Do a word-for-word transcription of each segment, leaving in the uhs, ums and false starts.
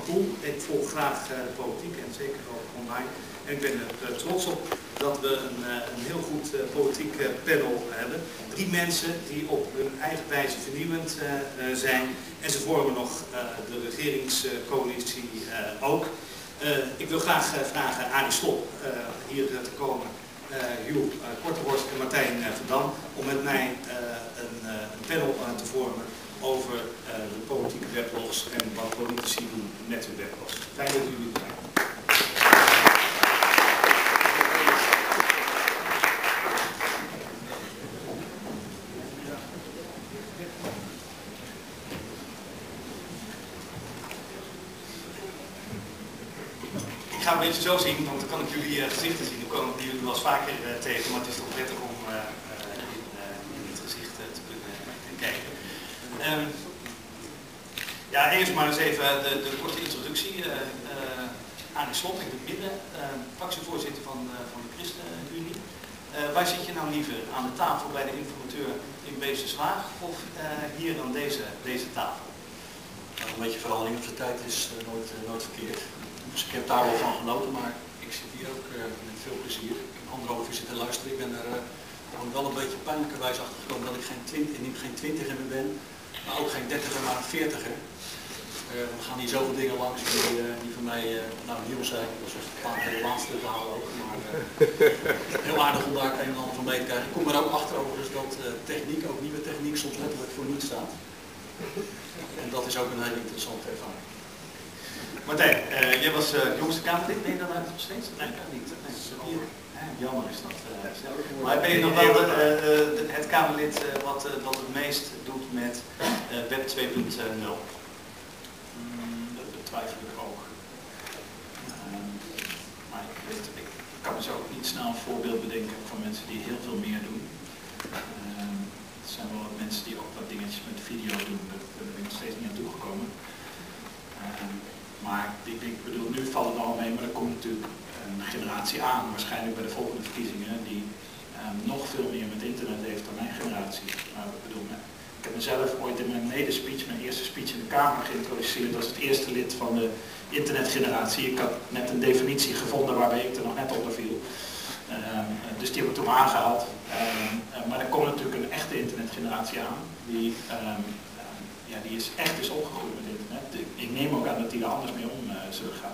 cool. Ik volg graag uh, de politiek en zeker ook online. En ik ben er uh, trots op dat we een, uh, een heel goed uh, politiek uh, panel hebben. Drie mensen die op hun eigen wijze vernieuwend uh, uh, zijn. En ze vormen nog uh, de regeringscoalitie uh, ook. Uh, ik wil graag uh, vragen Arie Slob uh, hier uh, te komen. Uh, Jules uh, Kortenhorst en Martijn uh, Verdam om met mij uh, een, uh, een panel uh, te vormen over uh, de politieke weblogs en wat politici doen met hun weblogs. Fijn dat jullie er zijn. Ik ga een beetje zo zien, want dan kan ik jullie uh, gezichten zien. Dan komen jullie wel eens vaker uh, tegen, maar het is toch prettig om uh, uh, in, uh, in het gezicht uh, te kunnen uh, kijken. Um, ja, eerst maar eens even de, de korte introductie. Uh, uh, Arie Slob, in het midden, uh, fractievoorzitter van, uh, van de ChristenUnie. Uh, waar zit je nou liever? Aan de tafel bij de informateur in Beesterswaag of uh, hier aan deze, deze tafel? Nou, een beetje verandering op de tijd is uh, nooit, uh, nooit verkeerd. Dus ik heb daar wel van genoten, maar ik zit hier ook uh, met veel plezier. Ik heb anderhalf uur zitten luisteren. Ik ben er uh, wel een beetje pijnlijkerwijs achter gekomen dat ik geen twintig, niet geen twintiger meer ben, maar ook geen dertiger, maar een veertiger. Uh, we gaan hier zoveel dingen langs die, uh, die voor mij uh, nou nieuw zijn. Dus ik ga het hele laatste te halen ook. Maar uh, heel aardig om daar een en ander van mee te krijgen. Ik kom er ook achter over dus dat uh, techniek, ook nieuwe techniek, soms letterlijk voor niets staat. En dat is ook een hele interessante ervaring. Martijn, uh, jij was uh, jongste Kamerlid, ben je dan nog steeds? Nee, dat niet. Nee, hier. Jammer is dat. Uh, maar ben je nog wel de, uh, de, het Kamerlid uh, wat, uh, wat het meest doet met uh, Web twee punt nul? Mm, dat betwijfel ik ook. Uh, maar ik, weet, ik kan me zo ook niet snel een voorbeeld bedenken van mensen die heel veel meer doen. Uh, het zijn wel mensen die ook wat dingetjes met video doen, daar ben ik nog steeds niet aan toegekomen. Uh, Maar ik denk, ik bedoel, nu valt het al mee, maar er komt natuurlijk een generatie aan, waarschijnlijk bij de volgende verkiezingen, die um, nog veel meer met internet heeft dan mijn generatie. Maar ik bedoel, ik heb mezelf ooit in mijn medespeech, mijn eerste speech in de Kamer geïntroduceerd als het eerste lid van de internetgeneratie. Ik had net een definitie gevonden waarbij ik er nog net onder viel. Um, dus die heb ik toen aangehaald. Um, uh, maar er komt natuurlijk een echte internetgeneratie aan, die um, Ja, die is echt is opgegroeid met internet. Ik neem ook aan dat die er anders mee om uh, zullen gaan.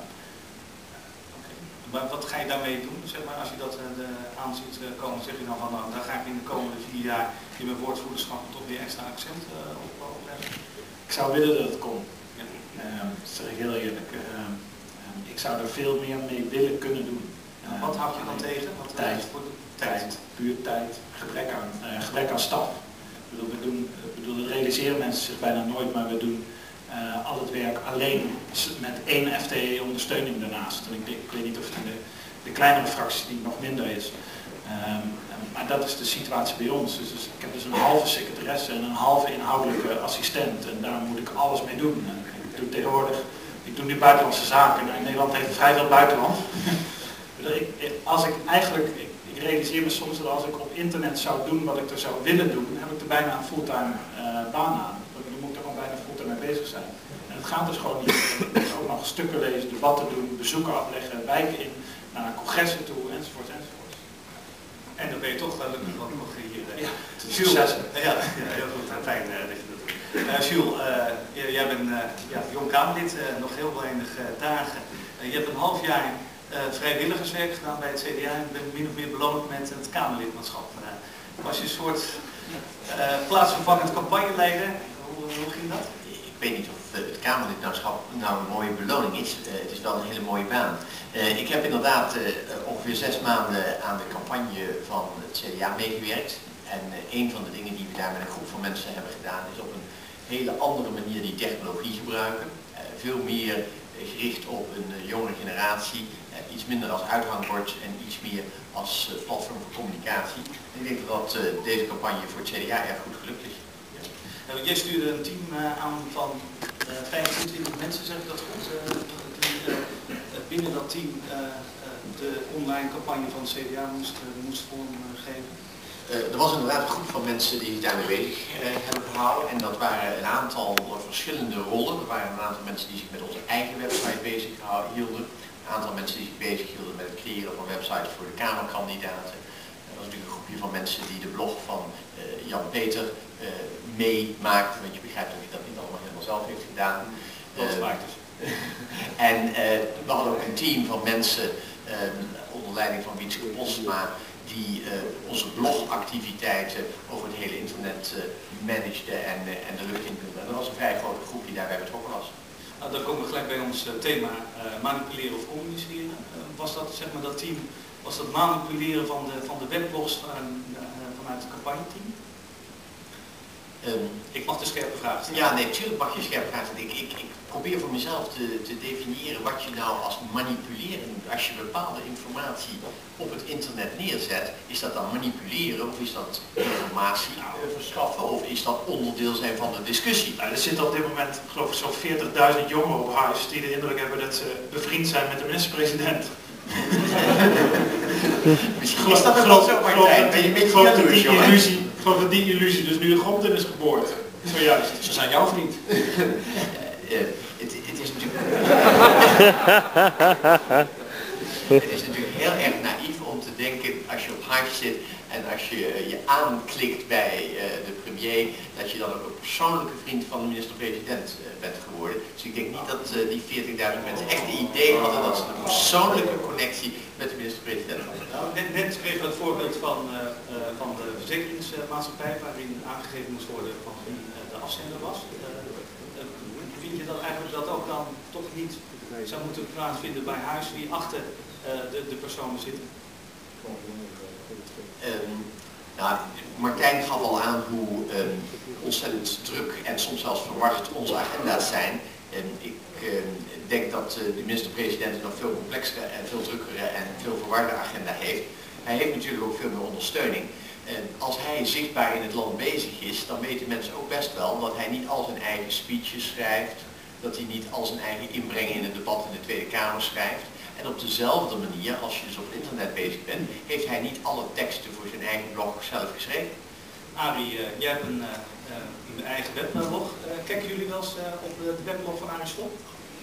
Okay. Maar wat ga je daarmee doen? Zeg maar, als je dat uh, aan ziet uh, komen, zeg je dan van nou, daar ga ik in de komende vier jaar in mijn woordvoerderschap toch weer extra accent uh, op, op leggen? Ik zou willen dat het kon. Ja. Uh, dat zeg ik heel eerlijk. Uh, uh, ik zou er veel meer mee willen kunnen doen. Uh, wat houd je dan tegen? Wat, tijd, voor de... tijd, puur tijd, gebrek aan, uh, gebrek aan stap. Ik bedoel, we doen, ik bedoel, dat realiseren mensen zich bijna nooit, maar we doen uh, al het werk alleen met één F T E-ondersteuning daarnaast. En ik, denk, ik weet niet of het in de, de kleinere fracties die nog minder is. Um, maar dat is de situatie bij ons. Dus, dus ik heb dus een halve secretaresse en een halve inhoudelijke assistent en daar moet ik alles mee doen. En ik doe tegenwoordig, ik doe nu buitenlandse zaken. Nou, in Nederland heeft vrij veel buitenland. ik, als ik eigenlijk... Ik, Ik realiseer me soms dat als ik op internet zou doen wat ik er zou willen doen, heb ik er bijna een fulltime uh, baan aan. Dan moet ik er gewoon bijna fulltime mee bezig zijn. En het gaat dus gewoon niet. Ik moet ook nog stukken lezen, debatten doen, bezoeken afleggen, wijken in, naar congressen toe, enzovoort, enzovoort. En dan ben je toch gelukkig wat nog hier. Uh, ja, Jules, ja, ja, heel goed, fijn uh, dat je dat doet. Uh, Jules, uh, jij bent uh, ja, jong Kamerlid, uh, nog heel weinig uh, dagen. Uh, je hebt een half jaar Uh, vrijwilligerswerk gedaan bij het C D A en ben min of meer beloond met het Kamerlidmaatschap. Uh, was je een soort uh, plaatsvervangend campagneleider? Hoe, hoe ging dat? Ik weet niet of uh, het Kamerlidmaatschap nou een mooie beloning is. Uh, het is wel een hele mooie baan. Uh, ik heb inderdaad uh, ongeveer zes maanden aan de campagne van het C D A meegewerkt. En uh, een van de dingen die we daar met een groep van mensen hebben gedaan is op een hele andere manier die technologie gebruiken. Uh, veel meer gericht op een uh, jongere generatie. Iets minder als uithangbord en iets meer als uh, platform voor communicatie. En ik denk dat uh, deze campagne voor het C D A erg goed gelukt is. Ja. Nou, jij stuurde een team uh, aan van uh, vijfentwintig mensen, zeg ik dat goed, uh, die uh, binnen dat team uh, uh, de online campagne van het C D A moest, uh, moest vormgeven. Uh, er was inderdaad een groep van mensen die zich daarmee bezig uh, hebben gehouden en dat waren een aantal verschillende rollen. Er waren een aantal mensen die zich met onze eigen website hielden. Een aantal mensen die zich bezig hielden met het creëren van websites voor de Kamerkandidaten. Dat was natuurlijk een groepje van mensen die de blog van uh, Jan Peter uh, meemaakten, want je begrijpt dat hij dat niet allemaal helemaal zelf heeft gedaan. Uh, en uh, we hadden ook een team van mensen uh, onder leiding van Wietske Posma die uh, onze blogactiviteiten over het hele internet uh, managede en, uh, en de lucht in wilden. En dat was een vrij grote groep die daarbij betrokken was. Nou, dan komen we gelijk bij ons uh, thema uh, manipuleren of communiceren. Uh, was dat, zeg maar, dat team, was dat manipuleren van de, van de webblogs van, uh, vanuit het campagneteam? Um, ik mag de scherpe vraag stellen. Ja, nee, natuurlijk mag je scherpe vraag stellen. Ik, ik, ik probeer voor mezelf te, te definiëren wat je nou als manipuleren doet. Als je bepaalde informatie op het internet neerzet, is dat dan manipuleren of is dat informatie verschaffen of is dat onderdeel zijn van de discussie? Nou, er zitten op dit moment geloof ik zo'n veertigduizend jongeren op huis die de indruk hebben dat ze bevriend zijn met de minister-president. Misschien is dat wel zo, Martijn. Ben je een beetje jaloers, jongen? Ik geloof dat die illusie dus nu de grond in is geboord. Zojuist. Ze zijn jouw vriend. Het is natuurlijk... Het is natuurlijk heel erg naïef om te denken, als je op Hive zit en als je je aanklikt bij uh, de premier, dat je dan ook een persoonlijke vriend van de minister-president uh, bent geworden. Dus ik denk niet dat uh, die veertigduizend mensen echt het idee hadden dat ze een persoonlijke connectie met de minister-president hadden. Nou, net, net even het voorbeeld van, uh, uh, van de verzekeringsmaatschappij, waarin aangegeven moest worden van wie uh, de afzender was. Uh, uh, vind je dat eigenlijk dat ook dan toch niet zou moeten plaatsvinden bij huis wie achter uh, de, de personen zitten? Um, nou, Martijn gaf al aan hoe um, ontzettend druk en soms zelfs verward onze agenda's zijn. En ik um, denk dat uh, de minister-president een nog veel complexere en veel drukkere en veel verwarde agenda heeft. Hij heeft natuurlijk ook veel meer ondersteuning. En als hij zichtbaar in het land bezig is, dan weten mensen ook best wel dat hij niet al zijn eigen speeches schrijft, dat hij niet al zijn eigen inbreng in het debat in de Tweede Kamer schrijft. En op dezelfde manier, als je dus op het internet bezig bent, heeft hij niet alle teksten voor zijn eigen blog zelf geschreven. Arie, uh, jij hebt een, uh, uh, een eigen weblog. Uh, kijken jullie wel eens uh, op de weblog van Arie Slob?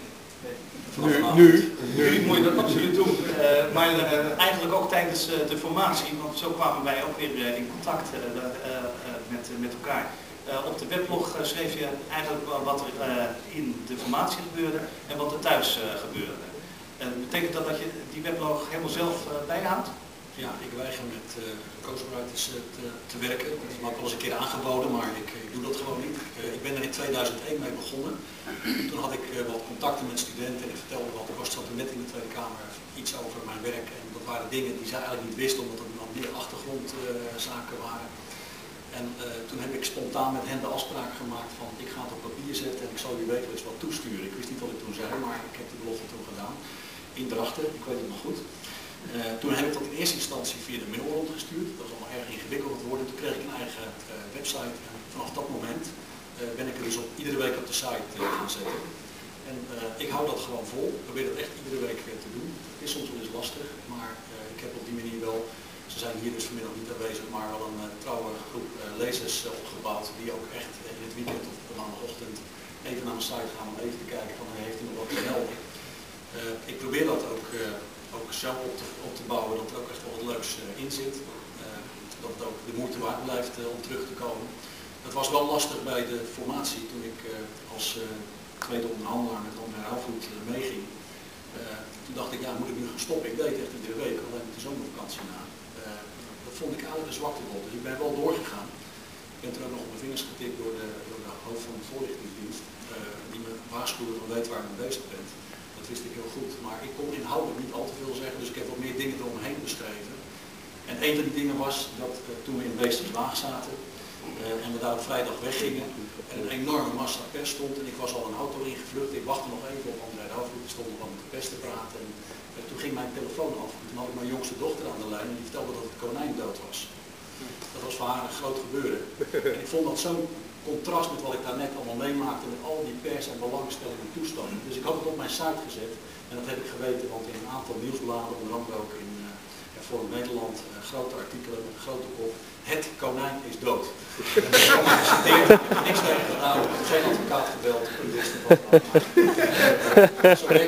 Nu, nu, nu. Nu moet je dat absoluut doen. Uh, maar uh, eigenlijk ook tijdens uh, de formatie, want zo kwamen wij ook weer uh, in contact uh, uh, uh, met, uh, met elkaar. Uh, op de weblog uh, schreef je eigenlijk wat er uh, in de formatie gebeurde en wat er thuis uh, gebeurde. Uh, betekent dat dat je die weblog helemaal zelf uh, bijhoudt? Ja, ik weiger met uh, ghostwriters uh, te, te werken. Dat is me ook wel eens een keer aangeboden, maar ik, ik doe dat gewoon niet. Uh, ik ben er in tweeduizend één mee begonnen. Toen had ik uh, wat contacten met studenten en ik vertelde wat ik was zat er net in de Tweede Kamer iets over mijn werk. En dat waren dingen die zij eigenlijk niet wisten, omdat er dan meer achtergrondzaken uh, waren. En uh, toen heb ik spontaan met hen de afspraak gemaakt van ik ga het op papier zetten en ik zal jullie weten eens wat toesturen. Ik wist niet wat ik toen zei, maar ik heb de belofte toen gedaan. In Drachten, ik weet het nog goed. Uh, toen heb ik dat in eerste instantie via de mail rondgestuurd. Dat was allemaal erg ingewikkeld geworden. Toen kreeg ik een eigen uh, website en vanaf dat moment uh, ben ik er dus op, iedere week op de site uh, gaan zetten. En uh, ik hou dat gewoon vol. Ik probeer dat echt iedere week weer te doen. Het is soms wel eens lastig, maar uh, ik heb op die manier wel, ze zijn hier dus vanmiddag niet aanwezig, maar wel een uh, trouwe groep uh, lezers uh, opgebouwd die ook echt uh, in het weekend of op de maandagochtend even naar mijn site gaan om even te kijken van heeft hij nog wat te melden. Uh, ik probeer dat ook, uh, ook zelf op te, op te bouwen, dat er ook echt wel wat leuks uh, in zit. Uh, dat het ook de moeite waard blijft uh, om terug te komen. Het was wel lastig bij de formatie toen ik uh, als uh, tweede onderhandelaar met André Helvoet uh, meeging. Uh, toen dacht ik, ja, moet ik nu gaan stoppen? Ik deed echt iedere week, alleen met de zomervakantie na. Uh, dat vond ik eigenlijk een zwaktebod, dus ik ben wel doorgegaan. Ik ben er ook nog op mijn vingers getikt door de, door de hoofd van de voorlichtingsdienst, uh, die me waarschuwde van weet waar je mee bezig bent. Dat wist ik heel goed, maar ik kon inhoudelijk niet al te veel zeggen, dus ik heb wat meer dingen eromheen beschreven. En een van die dingen was dat uh, toen we in Weesterswaag zaten uh, en we daar op vrijdag weggingen en een enorme massa pers stond en ik was al een auto ingevlucht, ik wachtte nog even op André Helvoet, die stond nog wel met de pers te praten en uh, toen ging mijn telefoon af. Toen had ik mijn jongste dochter aan de lijn en die vertelde dat het konijn dood was. Dat was voor haar een groot gebeuren. En ik vond dat zo'n contrast met wat ik daar net allemaal meemaakte met al die pers en belangstelling en toestanden. Dus ik had het op mijn site gezet en dat heb ik geweten, want in een aantal nieuwsbladen, onder andere ook in uh, Forum Nederland, uh, grote artikelen met een grote kop, het konijn is dood. En dat is allemaal geciteerd, ik heb niks tegen gedaan, ik heb geen advocaat gebeld, ik wist niet wat. Zo werkt dat dus.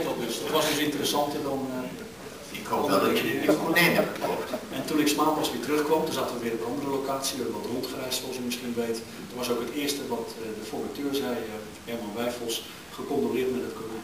dat was dus interessanter dan... Uh, Ik hoop wel dat jullie een konijn hebben gekocht. En toen ik 's maandags weer terugkwam, toen zaten we weer op een andere locatie, we hebben wat rondgereisd zoals u misschien weet. Toen was ook het eerste wat uh, de formateur zei, uh, Herman Wijfels, gecondoleerd met het konijn.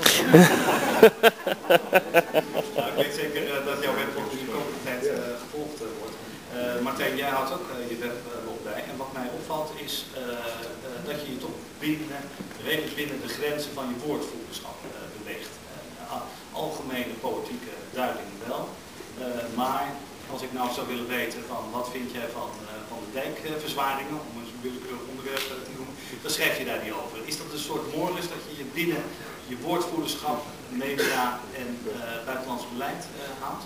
Nou, ik weet zeker uh, dat jouw webblog de komende tijd uh, gevolgd uh, wordt. Uh, Martijn, jij houdt ook uh, je webblog bij. En wat mij opvalt is uh, uh, dat je je toch binnen, redelijk binnen de grenzen van je woordvoerderschap uh, beweegt. Uh, algemene politieke duiding wel. Uh, maar als ik nou zou willen weten van wat vind jij van, uh, van de dijkverzwaringen, om een willekeurig onderwerp te noemen, dan schrijf je daar niet over. Is dat een soort morris dat je je binnen je woordvoerderschap, media en uh, buitenlands beleid uh, houdt?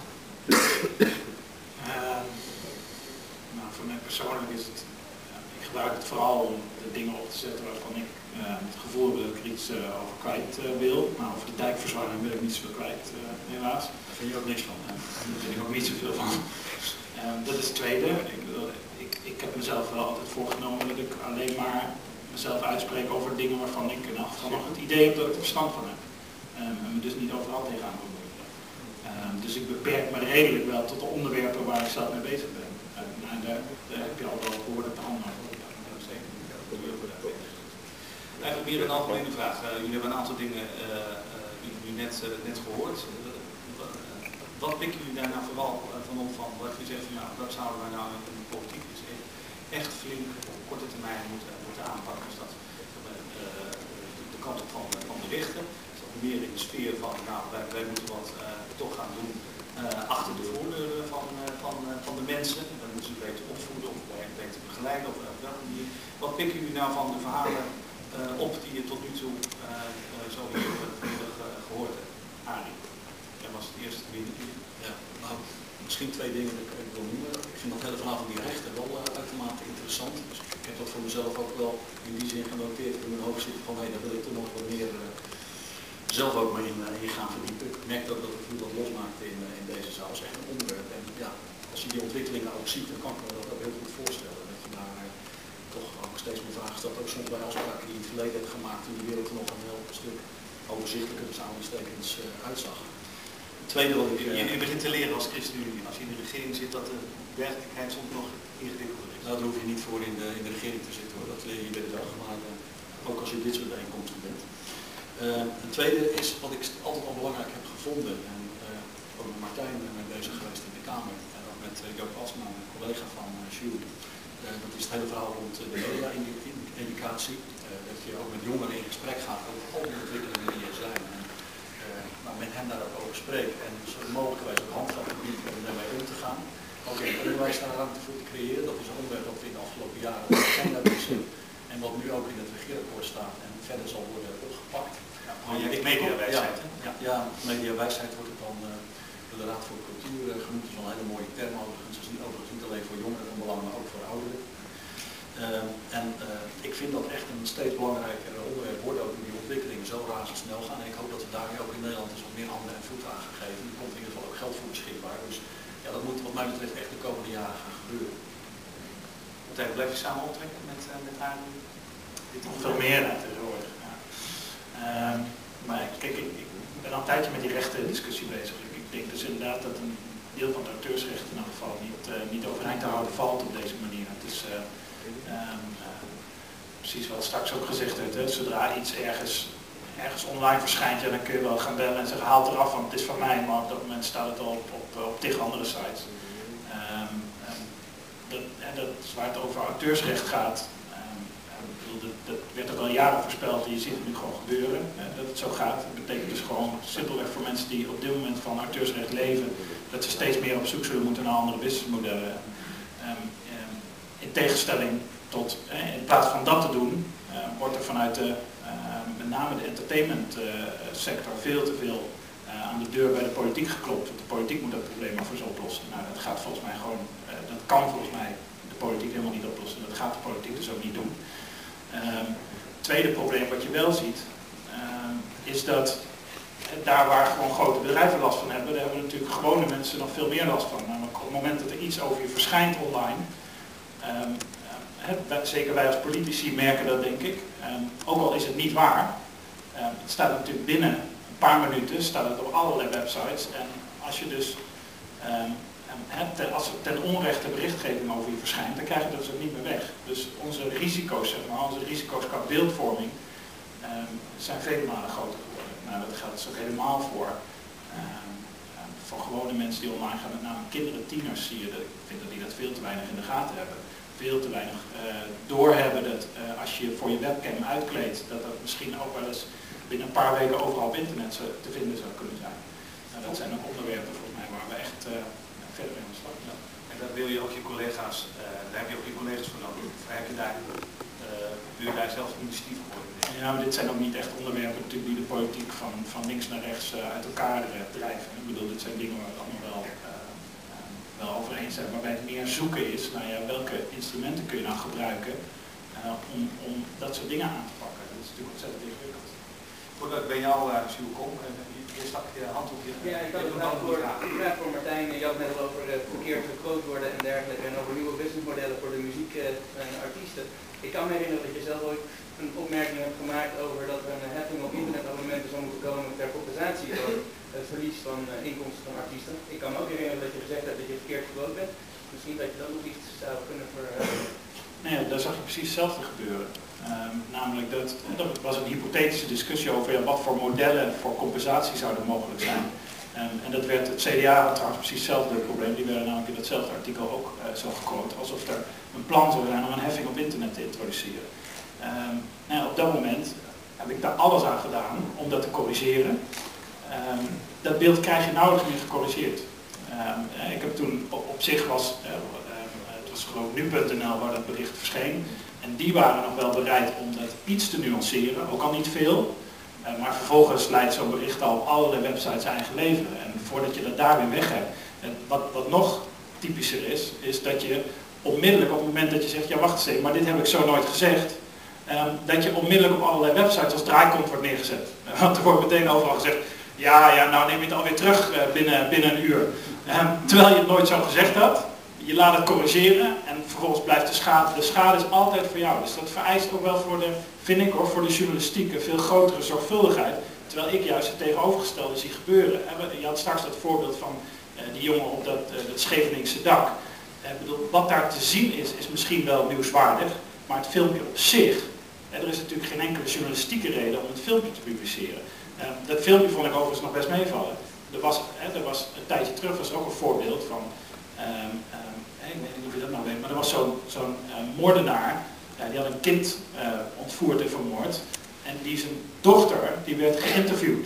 Uh, nou, voor mij persoonlijk is het, uh, ik gebruik het vooral om de dingen op te zetten waarvan ik uh, het gevoel heb dat ik er iets uh, over kwijt uh, wil. Maar over de dijkverzwaring wil ik niet zoveel kwijt, uh, helaas. Daar vind je ook niks van. Hè? Daar vind ik ook niet zoveel van. Uh, dat is het tweede. Ik, ik, ik heb mezelf wel altijd voorgenomen dat ik alleen maar mezelf uitspreek over dingen waarvan ik in elk geval nog het idee heb dat ik er verstand van heb. Um, en me dus niet overal tegenaan moet doen. Um, dus ik beperk me redelijk wel tot de onderwerpen waar ik zelf mee bezig ben. Uh, nou, daar, daar heb je al wel behoorlijk de hand over. Eigenlijk meer een algemene vraag. Uh, jullie hebben een aantal dingen uh, uh, nu net, uh, net gehoord. Uh, wat pikken jullie daar nou vooral uh, van op van? Wat je zegt van nou, dat zouden wij nou in de politiek dus echt flink op korte termijn moeten, moeten aanpakken. Dus dat uh, de, de kant op van, van de rechten. Dus dat meer in de sfeer van nou, wij, wij moeten wat uh, toch gaan doen uh, achter de voordeuren van, uh, van, uh, van de mensen. Dan moeten ze beter opvoeden of beter begeleiden of op welke manier. Wat pikken jullie nou van de verhalen Uh, op die je tot nu toe uh, uh, zo volledig uh, gehoord hebt? Arie, jij was het eerste binnen. Ja, nou, misschien twee dingen die ik wil noemen. Ik vind dat hele verhaal van die rechten wel uh, uitermate interessant. Dus ik heb dat voor mezelf ook wel in die zin genoteerd in mijn hoofd zitten van hé, hey, daar wil ik toch nog wat meer uh, zelf ook mee in, uh, in gaan verdiepen. Ik merk ook dat het hoe dat losmaakte in, uh, in deze zaal is echt een onderwerp. En ja, als je die ontwikkelingen ook ziet, dan kan ik me dat ook heel goed voorstellen. Dat je daar, uh, toch ook steeds meer vragen stelt, ook soms bij afspraken die je in het verleden hebt gemaakt toen de wereld er nog een heel stuk overzichtelijker dus aanstekens uh, uitzag. Het tweede wat ik... Uh, je, je begint te leren als ChristenUnie, als je in de regering zit, dat de werkelijkheid soms nog ingewikkelder is. Nou, daar hoef je niet voor in de, in de regering te zitten hoor, dat leer je bij de dag, maar uh, ook als je dit soort bijeenkomsten bent. Uh, het tweede is wat ik altijd al belangrijk heb gevonden, en uh, ook met Martijn ben ik bezig geweest in de Kamer, en ook met uh, Joop Asma, een collega van uh, Jules. Uh, dat is het hele verhaal rond uh, de media-educatie. Uh, dat je ook met jongeren in gesprek gaat over al die ontwikkelingen die er zijn. En uh, nou, met hen daar ook over spreekt en zo mogelijk ook handvatten bieden om daarmee om te gaan. Ook in het onderwijs daar ruimte voor te creëren. Dat is een onderwerp dat we in de afgelopen jaren agenda wisten. En wat nu ook in het regeerakkoord staat en verder zal worden opgepakt. Ja, ik mediawijsheid. Ja, ja, mediawijsheid wordt het dan uh, door de Raad voor de Cultuur uh, genoemd. Dat is wel een hele mooie term overigens. Dat is niet, overigens niet alleen voor jongeren van belang, maar ook voor ouderen. Uh, en uh, ik vind dat echt een steeds belangrijker onderwerp wordt, ook in die ontwikkelingen zo razendsnel gaan. En ik hoop dat we daar ook in Nederland dus wat meer handen en voeten aan gaan geven. Er komt in ieder geval ook geld voor beschikbaar. Dus ja, dat moet wat mij betreft echt de komende jaren gaan gebeuren. Martijn, blijf je samen optrekken met, uh, met haar? Nog veel meer tegenwoordig. Ja. Uh, maar kijk, ik, ik ben al een tijdje met die rechtendiscussie bezig. Ik, ik denk dus inderdaad dat een deel van het auteursrecht in elk geval niet, uh, niet overeind te houden valt op deze manier. Het is uh, um, uh, precies wat straks ook gezegd werd, hè. Zodra iets ergens, ergens online verschijnt, ja, dan kun je wel gaan bellen en zeggen haal het eraf, want het is van mij, maar op dat moment staat het al op, op, op tig andere sites. Um, um, dat, en dat is waar het over auteursrecht gaat. Dat, dat werd er al jaren voorspeld en je ziet het nu gewoon gebeuren, hè, dat het zo gaat. Dat betekent dus gewoon simpelweg voor mensen die op dit moment van auteursrecht leven, dat ze steeds meer op zoek zullen moeten naar andere businessmodellen. Um, um, in tegenstelling tot, eh, in plaats van dat te doen, uh, wordt er vanuit de, uh, met name de entertainment uh, sector veel te veel uh, aan de deur bij de politiek geklopt. Want de politiek moet dat probleem maar voor ze oplossen. Nou, dat gaat volgens mij gewoon, uh, dat kan volgens mij de politiek helemaal niet oplossen. Dat gaat de politiek dus ook niet doen. Um, het tweede probleem wat je wel ziet, um, is dat daar waar gewoon grote bedrijven last van hebben, daar hebben natuurlijk gewone mensen nog veel meer last van. Namelijk op het moment dat er iets over je verschijnt online, um, he, zeker wij als politici merken dat denk ik, um, ook al is het niet waar, um, het staat natuurlijk binnen paar minuten staat het op allerlei websites. En als je dus um, ten, als er ten onrechte berichtgeving over je verschijnt, dan krijg je dat dus ook niet meer weg. Dus onze risico's, zeg maar, onze risico's qua beeldvorming um, zijn vele malen groter geworden. Nou, dat geldt dus ook helemaal voor, um, um, voor gewone mensen die online gaan. Met name kinderen, tieners zie je, dat, ik vind dat die dat veel te weinig in de gaten hebben. Veel te weinig uh, doorhebben dat uh, als je voor je webcam uitkleedt, dat dat misschien ook wel eens binnen een paar weken overal op internet te vinden zou kunnen zijn. Nou, dat zijn ook onderwerpen volgens mij waar we echt uh, verder mee aan de slag gaan. En daar wil je ook je collega's, uh, daar heb je ook je collega's voor nodig. Heb je daar, uh, wil je daar zelf initiatief voor worden? Ja, maar dit zijn ook niet echt onderwerpen natuurlijk die de politiek van, van links naar rechts uh, uit elkaar uh, drijven. Ik bedoel, dit zijn dingen waar we het allemaal wel, uh, uh, wel over eens zijn. Waarbij het meer zoeken is naar ja, welke instrumenten kun je nou gebruiken uh, om, om dat soort dingen aan te pakken. Dat is natuurlijk ontzettend ingewikkeld. Voordat ik bij jou, uh, Sjoerd, kom, uh, je stak je hand op je... Ja, ik had een vraag voor, vraag voor Martijn. Je had net al over uh, verkeerd vergroot worden en dergelijke en over nieuwe businessmodellen voor de muziek uh, en artiesten. Ik kan me herinneren dat je zelf ooit een opmerking hebt gemaakt over dat er een heffing op internetabonnementen zou moeten komen ter compensatie voor het verlies van uh, inkomsten van artiesten. Ik kan me ook herinneren dat je gezegd hebt dat je verkeerd vergroot bent. Misschien dat je dat nog iets zou kunnen verhelpen. Nee, daar zag je precies hetzelfde gebeuren. Um, namelijk dat, dat was een hypothetische discussie over ja, wat voor modellen voor compensatie zouden mogelijk zijn. Um, en dat werd, het C D A had trouwens precies hetzelfde probleem, die werden namelijk in datzelfde artikel ook uh, zo gequote, alsof er een plan zou zijn om een heffing op internet te introduceren. Um, nou, op dat moment heb ik daar alles aan gedaan om dat te corrigeren. Um, dat beeld krijg je nauwelijks meer gecorrigeerd. Um, ik heb toen op, op zich was, uh, het was geloof ik nu punt n l waar dat bericht verscheen. En die waren nog wel bereid om dat iets te nuanceren, ook al niet veel. Uh, maar vervolgens leidt zo'n bericht al op allerlei websites eigen leven. En voordat je dat daar weer weg hebt. En wat, wat nog typischer is, is dat je onmiddellijk op het moment dat je zegt, ja wacht eens even, maar dit heb ik zo nooit gezegd. Um, dat je onmiddellijk op allerlei websites als draaikont wordt neergezet. Uh, want er wordt meteen overal gezegd, ja, ja nou neem je het alweer terug uh, binnen, binnen een uur. Um, terwijl je het nooit zo gezegd had. Je laat het corrigeren en vervolgens blijft de schade. De schade is altijd voor jou. Dus dat vereist ook wel voor de, vind ik hoor, voor de journalistiek een veel grotere zorgvuldigheid. Terwijl ik juist het tegenovergestelde zie gebeuren. Je had straks dat voorbeeld van uh, die jongen op dat, uh, dat Scheveningse dak. Uh, bedoel, wat daar te zien is, is misschien wel nieuwswaardig. Maar het filmpje op zich, uh, er is natuurlijk geen enkele journalistieke reden om het filmpje te publiceren. Uh, dat filmpje vond ik overigens nog best meevallen. Er was, uh, er was een tijdje terug, was ook een voorbeeld van... Um, um, ik weet niet of je dat nou weet, maar er was zo'n zo'n uh, moordenaar, uh, die had een kind uh, ontvoerd en vermoord. En die zijn dochter, die werd geïnterviewd.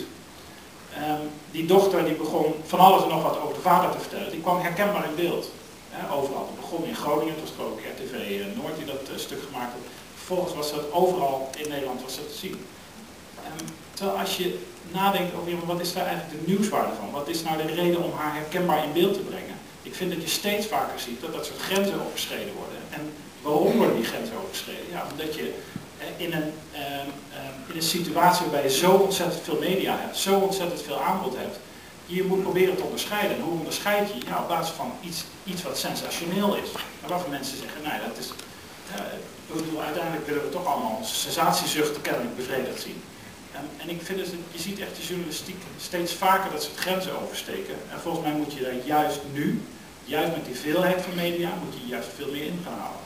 Um, die dochter die begon van alles en nog wat over de vader te vertellen. Die kwam herkenbaar in beeld. Uh, overal. Het begon in Groningen, het was geloof ik R T V Noord die dat uh, stuk gemaakt had. Vervolgens was dat overal in Nederland was dat te zien. Um, terwijl als je nadenkt over wat is daar eigenlijk de nieuwswaarde van? Wat is nou de reden om haar herkenbaar in beeld te brengen? Ik vind dat je steeds vaker ziet dat dat soort grenzen overschreden worden. En waarom worden die grenzen overschreden? Ja, omdat je in een, um, um, in een situatie waarbij je zo ontzettend veel media hebt, zo ontzettend veel aanbod hebt, je moet proberen te onderscheiden. En hoe onderscheid je? Ja, op basis van iets, iets wat sensationeel is. En waarvan mensen zeggen, nou dat is, uh, bedoel, uiteindelijk willen we toch allemaal onze sensatiezucht kennelijk bevredigd zien. Um, en ik vind dus, je ziet echt de journalistiek steeds vaker dat ze het grenzen oversteken. En volgens mij moet je daar juist nu, juist met die veelheid van media, moet je juist veel meer in gaan halen.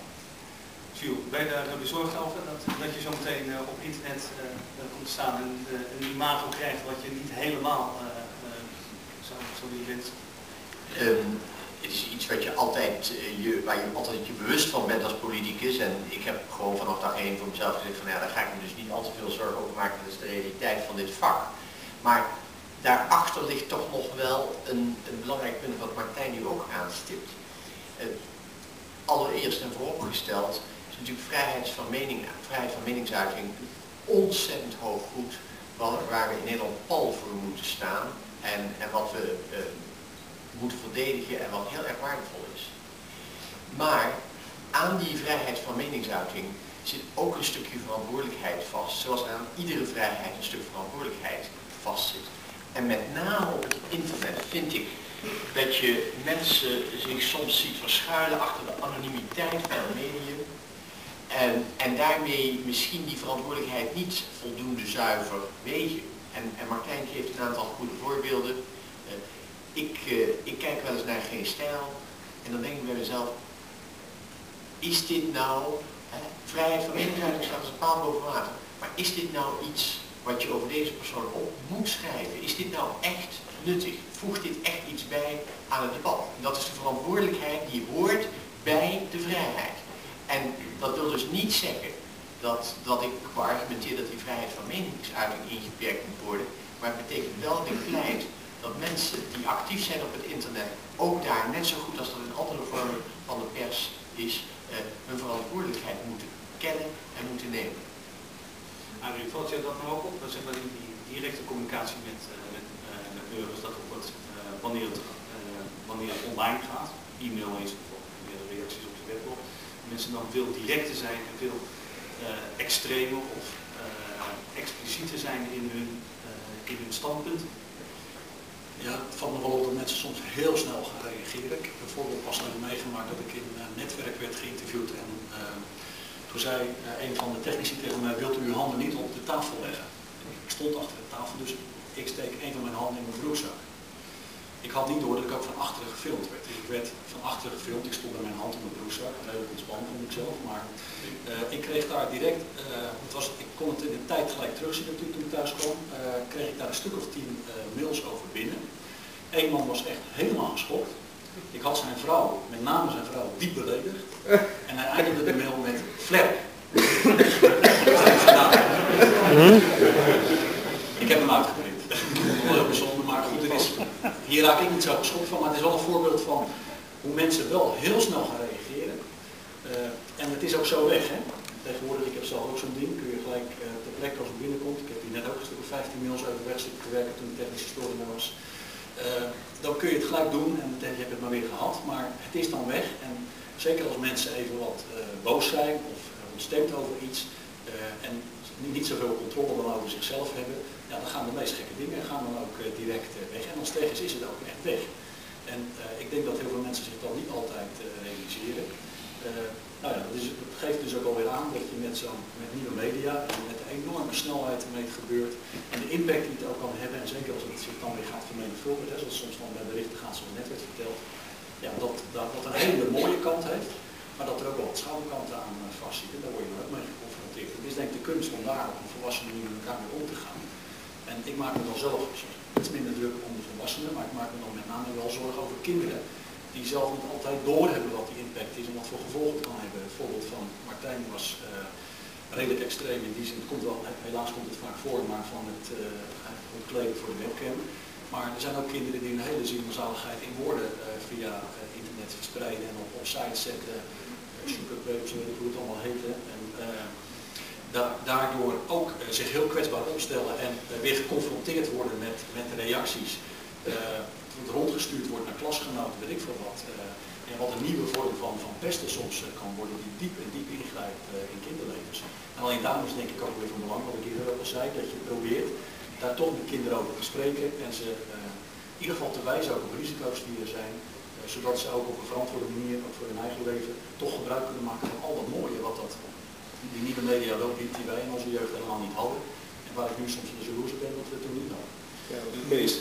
Jules, ben je daar bezorgd over dat, dat je zo meteen uh, op internet uh, komt te staan en uh, een imago krijgt wat je niet helemaal uh, uh, zo, zo wie bent? Um, het is iets wat je altijd, uh, je, waar je altijd je bewust van bent als politicus. En ik heb gewoon vanaf dag één voor mezelf gezegd van ja, daar ga ik me dus niet al te veel zorgen over maken. Dat is de realiteit van dit vak. Maar daarachter ligt toch nog wel een, een belangrijk punt wat Martijn nu ook aanstipt. Uh, allereerst en vooropgesteld is natuurlijk vrijheid van, mening, vrijheid van meningsuiting een ontzettend hoog goed waar we in Nederland pal voor moeten staan en, en wat we uh, moeten verdedigen en wat heel erg waardevol is. Maar aan die vrijheid van meningsuiting zit ook een stukje verantwoordelijkheid vast, zoals er aan iedere vrijheid een stuk verantwoordelijkheid vastzit. En met name op het internet vind ik dat je mensen zich soms ziet verschuilen achter de anonimiteit van een medium en, en daarmee misschien die verantwoordelijkheid niet voldoende zuiver wegen. En, en Martijn geeft een aantal goede voorbeelden. Uh, ik, uh, ik kijk wel eens naar Geen Stijl en dan denk ik bij mezelf, is dit nou, hè, vrijheid van meningsuiting staat als een paal boven water, maar is dit nou iets wat je over deze persoon op moet schrijven? Is dit nou echt nuttig? Voegt dit echt iets bij aan het debat? En dat is de verantwoordelijkheid die hoort bij de vrijheid. En dat wil dus niet zeggen dat, dat ik geargumenteer dat die vrijheid van meningsuiting ingeperkt moet worden, maar het betekent wel dat ik pleit dat mensen die actief zijn op het internet ook daar, net zo goed als dat in andere vormen van de pers is, uh, hun verantwoordelijkheid moeten kennen en moeten nemen. Adrie, valt jij dat nou ook op? Dat zeg maar in die directe communicatie met, uh, met, uh, met burgers, dat ook wat, uh, wanneer, het, uh, wanneer het online gaat, e-mail is of meer reacties op de webblog, mensen dan veel directer zijn en veel uh, extremer of uh, explicieter zijn in hun, uh, in hun standpunt. Ja, het valt me wel op dat mensen soms heel snel gaan reageren. Ik heb bijvoorbeeld pas nog meegemaakt dat ik in een netwerk werd geïnterviewd en uh, toen zei uh, een van de technici tegen mij, wilt u uw handen niet op de tafel leggen? Ik stond achter de tafel, dus ik steek een van mijn handen in mijn broekzak. Ik had niet door dat ik ook van achteren gefilmd werd. Dus ik werd van achteren gefilmd, ik stond met mijn hand in mijn broekzak, redelijk ontspannen vond ik zelf, maar uh, ik kreeg daar direct, uh, het was, ik kon het in de tijd gelijk terugzien natuurlijk toen ik thuis kwam, uh, kreeg ik daar een stuk of tien uh, mails over binnen. Eén man was echt helemaal geschokt. Ik had zijn vrouw, met name zijn vrouw, diep beledigd. En hij eindigde de mail met vlerk. Ik heb hem uitgeprint. Wel heel bijzonder, maar goed, er is, hier raak ik niet zo geschokt van, maar het is wel een voorbeeld van hoe mensen wel heel snel gaan reageren. Uh, en het is ook zo weg, hè. Tegenwoordig, ik heb zelf ook zo'n ding, kun je gelijk uh, ter plekke als het binnenkomt. Ik heb hier net ook een stuk of vijftien mails over weg zitten te werken toen de technische storing er was. Uh, dan kun je het gelijk doen en meteen heb je het maar weer gehad, maar het is dan weg. En zeker als mensen even wat uh, boos zijn of uh, ontstemd over iets uh, en niet, niet zoveel controle dan over zichzelf hebben, ja, dan gaan de meest gekke dingen gaan dan ook uh, direct uh, weg. En als het weg is, is het ook echt weg. En uh, ik denk dat heel veel mensen zich dan niet altijd uh, realiseren. Uh, nou ja, dat, is, dat geeft dus ook alweer aan dat je met zo'n met nieuwe media en met de enorme snelheid waarmee het gebeurt en de impact die het ook kan hebben, en zeker als het zich dan weer gaat vermenigvuldigen, zoals soms dan bij berichten gaat zoals net werd verteld, ja, dat, dat dat een hele mooie kant heeft, maar dat er ook wel wat schouderkanten aan uh, vastzitten, daar word je dan ook mee geconfronteerd. Het is denk ik de kunst om daar op een volwassene manier met elkaar mee om te gaan. En ik maak me dan zelf iets minder druk om de volwassenen, maar ik maak me dan met name wel zorgen over kinderen die zelf niet altijd doorhebben wat die impact is en wat voor gevolgen het kan hebben. Het voorbeeld van Martijn was uh, redelijk extreem in die zin, het komt wel, helaas komt het vaak voor, maar van het uh, ontkleden voor de webcam. Maar er zijn ook kinderen die een hele zielzaligheid in woorden uh, via uh, internet verspreiden en op, op sites zetten, uh, superwebs, weet ik hoe het allemaal heet. En, uh, da daardoor ook uh, zich heel kwetsbaar opstellen en uh, weer geconfronteerd worden met, met reacties. Uh, het rondgestuurd wordt naar klasgenoten, weet ik veel wat. Uh, en wat een nieuwe vorm van, van pesten soms uh, kan worden, die diep en diep ingrijpt uh, in kinderlevens. En alleen daarom is denk ik ook weer van belang, wat ik eerder ook al zei, dat je probeert daar toch met kinderen over te spreken en ze uh, in ieder geval te wijzen ook op risico's die er zijn, uh, zodat ze ook op een verantwoorde manier, ook voor hun eigen leven, toch gebruik kunnen maken van al dat mooie wat dat, die nieuwe media wel biedt, die wij in onze jeugd helemaal niet hadden. En waar ik nu soms de jaloers op ben, dat we het toen niet hadden. Ja, het meest.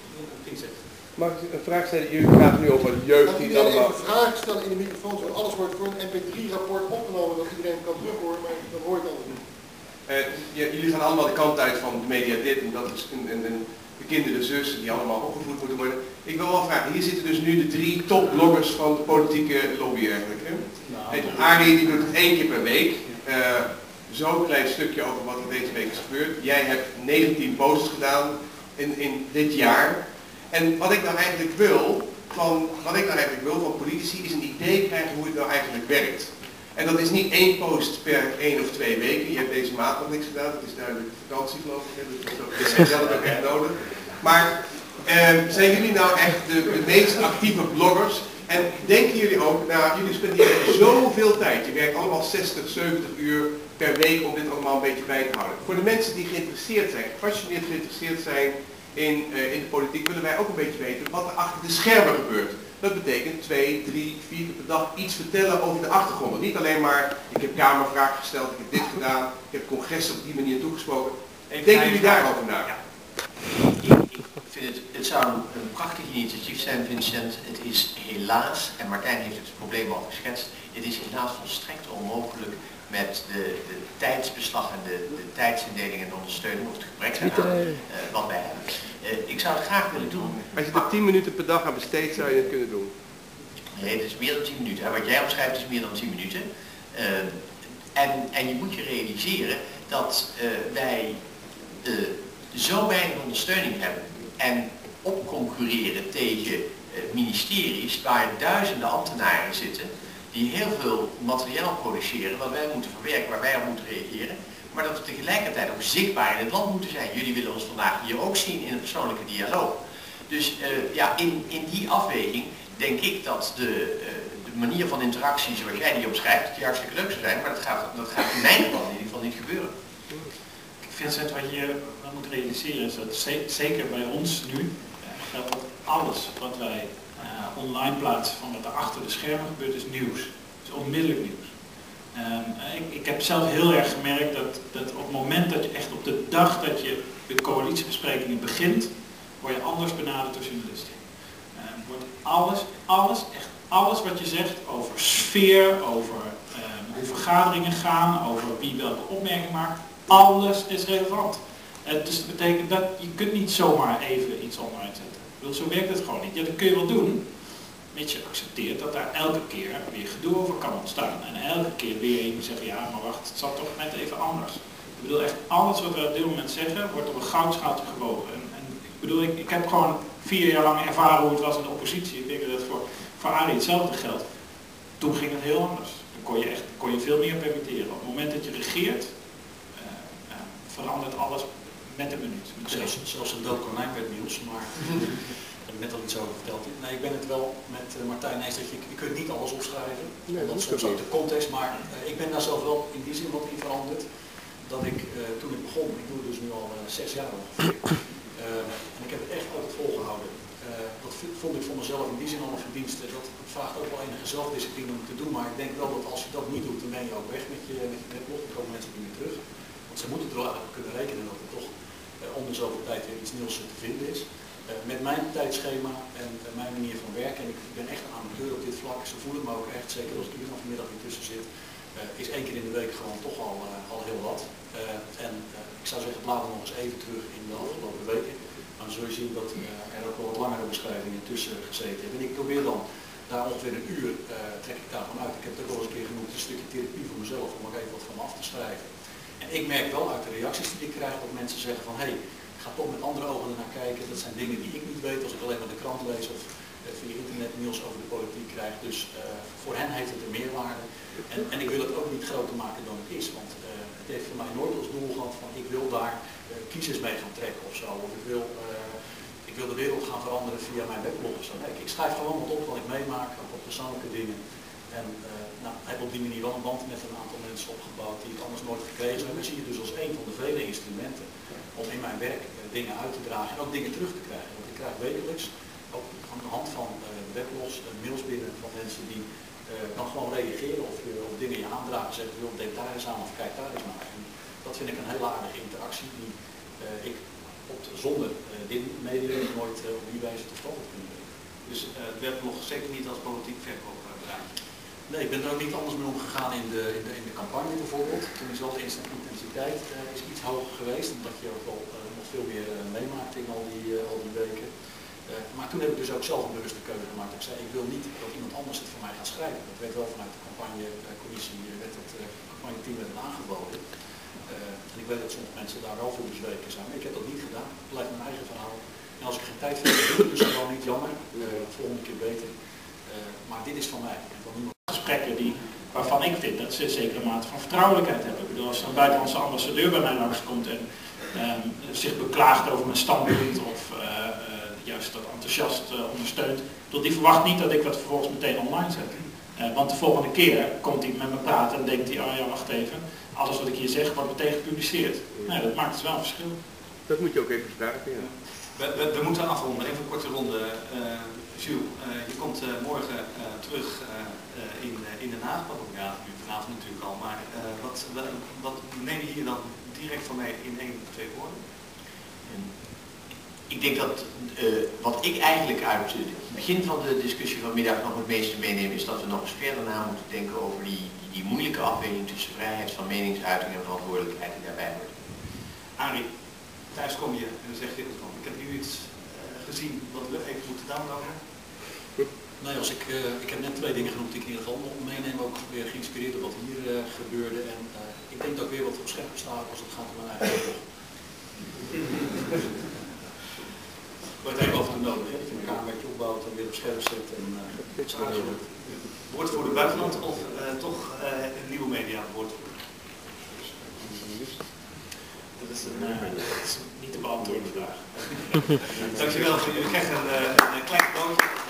Mag ik een vraag stellen? Jullie praten nu over jeugd die het allemaal... Ik ga vragen stellen in de microfoon, zodat alles wordt voor een M P drie rapport opgenomen, dat iedereen kan terughoren, maar dan hoor ik alles niet. Uh, jullie gaan allemaal de kant uit van de media dit en dat is een, een, een bekende zussen die allemaal opgevoed moeten worden. Ik wil wel vragen, hier zitten dus nu de drie topbloggers van de politieke lobby eigenlijk. Hè? Nou, Arie die doet het één keer per week. Uh, Zo'n klein stukje over wat er deze week is gebeurd. Jij hebt negentien posts gedaan in, in dit jaar. En wat ik nou eigenlijk wil, van, wat ik nou eigenlijk wil van politici is een idee krijgen hoe het nou eigenlijk werkt. En dat is niet één post per één of twee weken. Je hebt deze maand nog niks gedaan, dat is duidelijk vakantie geloof ik. Dat is zelf ook echt nodig. Maar eh, zijn jullie nou echt de, de meest actieve bloggers? En denken jullie ook, nou jullie spenderen zoveel tijd. Je werkt allemaal zestig, zeventig uur per week om dit allemaal een beetje bij te houden. Voor de mensen die geïnteresseerd zijn, gepassioneerd geïnteresseerd zijn in, uh, in de politiek, willen wij ook een beetje weten wat er achter de schermen gebeurt. Dat betekent twee, drie, vier keer per dag iets vertellen over de achtergrond. Niet alleen maar, ik heb kamervragen gesteld, ik heb dit gedaan, ik heb congressen op die manier toegesproken. Denken jullie daarover na? Ja. Ik, ik vind het, het zou een prachtig initiatief zijn, Vincent. Het is helaas, en Martijn heeft het probleem al geschetst, het is helaas volstrekt onmogelijk met de, de tijdsbeslag en de, de tijdsindeling en de ondersteuning of het gebrek daaraan uh, wat wij hebben. Uh, ik zou het graag willen doen. Als je er tien minuten per dag aan besteedt, zou je het kunnen doen. Nee, dat is meer dan tien minuten. Hè. Wat jij omschrijft is meer dan tien minuten. Uh, en, en je moet je realiseren dat uh, wij uh, zo weinig ondersteuning hebben en opconcurreren tegen uh, ministeries waar duizenden ambtenaren zitten die heel veel materiaal produceren wat wij moeten verwerken, waar wij op moeten reageren, maar dat we tegelijkertijd ook zichtbaar in het land moeten zijn. Jullie willen ons vandaag hier ook zien in een persoonlijke dialoog. Dus uh, ja, in, in die afweging denk ik dat de, uh, de manier van interactie zoals jij die omschrijft, die hartstikke leuk zou zijn, maar dat gaat, dat gaat in mijn geval in ieder geval niet gebeuren. Vincent, wat je wel moet realiseren is dat ze zeker bij ons nu uh, geldt dat alles wat wij uh, online plaatsen van wat er achter de schermen gebeurt is nieuws. Het is onmiddellijk nieuws. Um, ik, ik heb zelf heel erg gemerkt dat, dat op het moment dat je echt op de dag dat je de coalitiebesprekingen begint, word je anders benaderd door journalisten. Um, wordt alles, alles, echt alles wat je zegt over sfeer, over um, hoe vergaderingen gaan, over wie welke opmerking maakt, alles is relevant. Uh, dus dat betekent dat je kunt niet zomaar even iets online zetten. Ik bedoel, zo werkt het gewoon niet. Ja, dat kun je wel doen, mits je accepteert dat daar elke keer weer gedoe over kan ontstaan. En elke keer weer iemand zeggen, ja maar wacht, het zat toch net even anders. Ik bedoel, echt alles wat we op dit moment zeggen, wordt op een goudschaaltje gewogen. En, en ik bedoel, ik, ik heb gewoon vier jaar lang ervaren hoe het was in de oppositie. Ik denk dat het voor, voor Arie hetzelfde geldt. Toen ging het heel anders. Dan kon je, echt, kon je veel meer permitteren. Op het moment dat je regeert, uh, uh, verandert alles met een minuut. Met zelfs, zelfs een dood konijn werd nieuws, maar ik heb net al iets over verteld. Nee, ik ben het wel met uh, Martijn eens dat je, je kunt niet alles opschrijven. Nee, dat is soms ook de context, maar uh, ik ben daar zelf wel in die zin wat in veranderd. Dat ik uh, toen ik begon, ik doe het dus nu al uh, zes jaar ongeveer, uh, en ik heb het echt altijd volgehouden. Uh, dat vond ik voor mezelf in die zin al een verdienste. Dat vraagt ook wel enige zelfdiscipline om te doen, maar ik denk wel dat als je dat niet doet, dan ben je ook weg met je, met je weblog. Dan komen mensen niet meer terug. Want ze moeten er wel eigenlijk kunnen rekenen dat er toch uh, om de zoveel tijd weer iets nieuws te vinden is. Uh, met mijn tijdschema en uh, mijn manier van werken, en ik ben echt een amateur op dit vlak, zo voel ik me ook echt, zeker als ik hier nog vanmiddag weer tussen zit, uh, is één keer in de week gewoon toch al, uh, al heel wat. Uh, en uh, ik zou zeggen, blader nog eens even terug in de afgelopen weken. Dan zul je zien dat uh, er ook wel wat langere beschrijvingen tussen gezeten hebben. En ik probeer dan daar ongeveer een uur, uh, trek ik daarvan uit. Ik heb het ook wel eens een keer genoemd, een stukje therapie voor mezelf, om er even wat van af te schrijven. En ik merk wel uit de reacties die ik krijg, dat mensen zeggen van, hé, hey, ga toch met andere ogen ernaar kijken. Dat zijn dingen die ik niet weet als ik alleen maar de krant lees of uh, via internet nieuws over de politiek krijg. Dus uh, voor hen heeft het een meerwaarde. En, en ik wil het ook niet groter maken dan het is, want uh, het heeft voor mij nooit als doel gehad van, ik wil daar uh, kiezers mee gaan trekken of zo. Of ik wil, uh, ik wil de wereld gaan veranderen via mijn weblog of zo. Nee, ik schrijf gewoon wat op wat ik meemaak, ook op persoonlijke dingen. En uh, nou, heb op die manier wel een band met een aantal mensen opgebouwd die het anders nooit gekregen hebben. En zie je dus als een van de vele instrumenten om in mijn werk uh, dingen uit te dragen en ook dingen terug te krijgen. Want ik krijg wekelijks, ook aan de hand van uh, weblogs, uh, mails binnen van mensen die uh, dan gewoon reageren of je op dingen je aandragen, zeggen, joh, denk daar eens aan of kijk daar eens naar. En dat vind ik een heel aardige interactie die uh, ik op, zonder uh, dit medium nooit uh, op die wijze tot stand heb kunnen brengen. Dus uh, het weblog zeker niet als politiek verkoopbedrijf. Nee, ik ben er ook niet anders mee omgegaan in de, in de, in de campagne bijvoorbeeld. Toen is wel de intensiteit uh, is iets hoger geweest, omdat je ook wel uh, nog veel meer uh, meemaakt in al die, uh, al die weken. Uh, maar toen heb ik dus ook zelf een bewuste keuze gemaakt. Ik zei, ik wil niet dat iemand anders het voor mij gaat schrijven. Dat werd wel vanuit de campagnecommissie, uh, werd het uh, campagneteam werd aangeboden. Uh, en ik weet dat sommige mensen daar wel voor bezweken zijn, maar ik heb dat niet gedaan. Het blijft mijn eigen verhaal. En als ik geen tijd vind, dus gewoon niet jammer. Uh, volgende keer beter. Uh, maar dit is van mij en van niemand. Gesprekken die, waarvan ik vind dat ze een zekere mate van vertrouwelijkheid hebben. Ik bedoel, als een buitenlandse ambassadeur bij mij langskomt en um, zich beklaagt over mijn standpunt of uh, uh, juist dat enthousiast uh, ondersteunt, bedoel, die verwacht niet dat ik dat vervolgens meteen online zet. Uh, want de volgende keer komt hij met me praten en denkt hij, oh ja, wacht even, alles wat ik hier zeg wordt meteen gepubliceerd. Nou, dat maakt dus wel een verschil. Dat moet je ook even bespraken, ja. We, we, we moeten afronden, even een korte ronde. Uh, Jules, uh, je komt uh, morgen uh, terug uh, uh, in, uh, in Den Haag, wat ook ja, nu vanavond natuurlijk al, maar uh, wat, wat neem je hier dan direct van mee in één, twee woorden? ik denk dat uh, wat ik eigenlijk uit het begin van de discussie vanmiddag nog het meeste meeneem is dat we nog eens verder na moeten denken over die, die, die moeilijke afweging tussen vrijheid van meningsuiting en verantwoordelijkheid die daarbij hoort. Arie, thuis kom je en dan zeg je van, ik heb nu iets uh, gezien wat we even moeten downloaden. Nee, als ik, uh, ik heb net twee dingen genoemd die ik in ieder geval meeneem, ook weer geïnspireerd door wat hier uh, gebeurde. En uh, ik denk dat ik weer wat op scherp sta als het gaat om mijn eigen blog. Wordt even af en toe nodig, hè? Dat je elkaar een beetje opbouwt en weer op scherp zet. En, uh, Woord voor het buitenland of uh, toch uh, een nieuwe media woordvoerder? Dat is een, uh, dat is niet te beantwoorden vraag. Dankjewel, jullie krijgen een, uh, een klein cadeautje.